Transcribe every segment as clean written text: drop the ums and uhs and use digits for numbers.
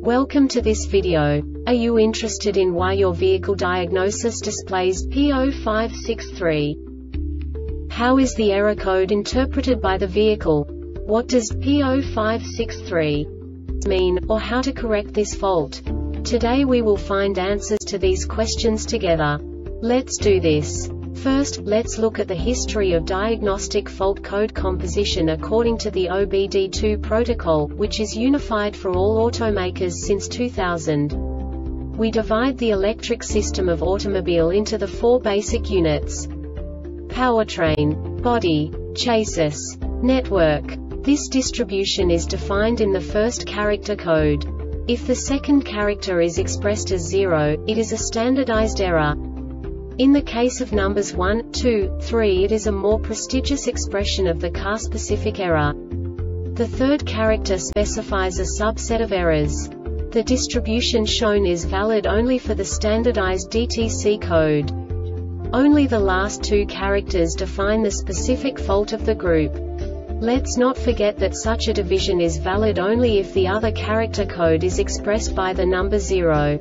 Welcome to this video. Are you interested in why your vehicle diagnosis displays P0563? How is the error code interpreted by the vehicle? What does P0563 mean, or how to correct this fault? Today we will find answers to these questions together. Let's do this. First, let's look at the history of diagnostic fault code composition according to the OBD2 protocol, which is unified for all automakers since 2000. We divide the electric system of automobile into the four basic units: powertrain, body, chassis, network. This distribution is defined in the first character code. If the second character is expressed as 0, it is a standardized error. In the case of numbers 1, 2, 3, it is a more prestigious expression of the car-specific error. The third character specifies a subset of errors. The distribution shown is valid only for the standardized DTC code. Only the last two characters define the specific fault of the group. Let's not forget that such a division is valid only if the other character code is expressed by the number 0.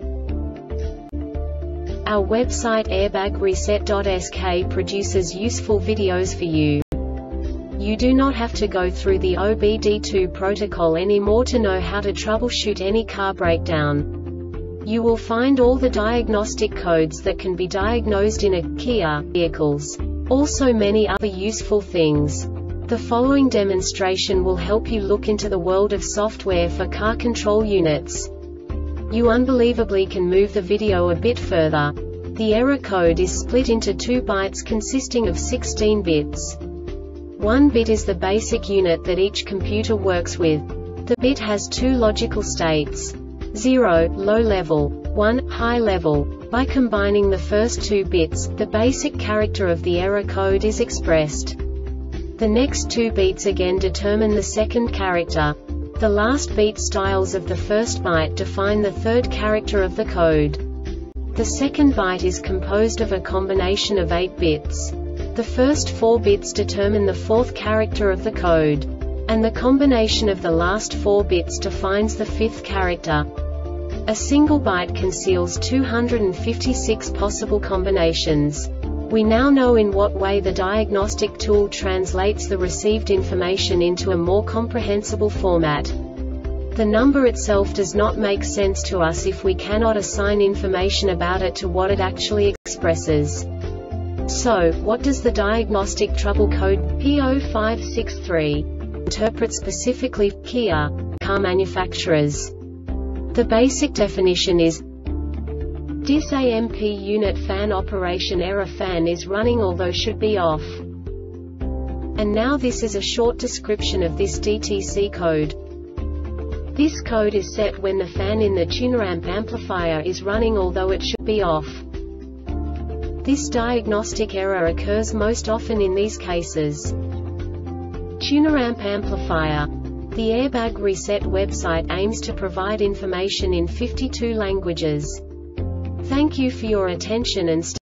Our website airbagreset.sk produces useful videos for you. You do not have to go through the OBD2 protocol anymore to know how to troubleshoot any car breakdown. You will find all the diagnostic codes that can be diagnosed in a Kia vehicles. Also many other useful things. The following demonstration will help you look into the world of software for car control units. You unbelievably can move the video a bit further. The error code is split into 2 bytes consisting of 16 bits. 1 bit is the basic unit that each computer works with. The bit has 2 logical states: 0, low level, 1, high level. By combining the first 2 bits, the basic character of the error code is expressed. The next 2 beats again determine the second character. The last beat styles of the first byte define the third character of the code. The second byte is composed of a combination of 8 bits. The first 4 bits determine the fourth character of the code. And the combination of the last 4 bits defines the fifth character. A single byte conceals 256 possible combinations. We now know in what way the diagnostic tool translates the received information into a more comprehensible format. The number itself does not make sense to us if we cannot assign information about it to what it actually expresses. So, what does the diagnostic trouble code P0563 interpret specifically for Kia car manufacturers? The basic definition is: DIS-AMP unit fan operation error, fan is running although should be off. And now this is a short description of this DTC code. This code is set when the fan in the tuneramp amplifier is running although it should be off. This diagnostic error occurs most often in these cases: tuneramp amplifier. The Airbag Reset website aims to provide information in 52 languages. Thank you for your attention and